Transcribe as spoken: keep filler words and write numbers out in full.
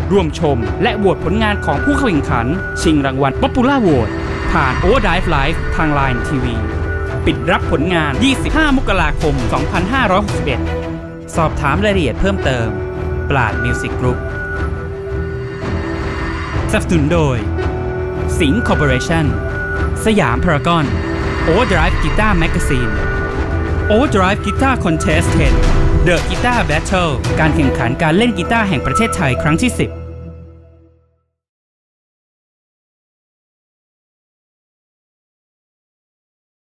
ร่วมชมและโหวตผลงานของผู้เข้าแข่งขันชิงรางวัล Popular Vote ผ่าน Overdrive Live ทาง ไลน์ ที วี ปิดรับผลงาน ยี่สิบห้า มกราคม สองพันห้าร้อยหกสิบเอ็ด สอบถามรายละเอียดเพิ่มเติมปราด Music Group สนับสนุนโดยสิงห์ Corporation สยามพารากอน Overdrive Guitar Magazine Overdrive Guitar Contest เท็น The Guitar Battle การแข่งขันการเล่นกีตาร์แห่งประเทศไทยครั้งที่สิบ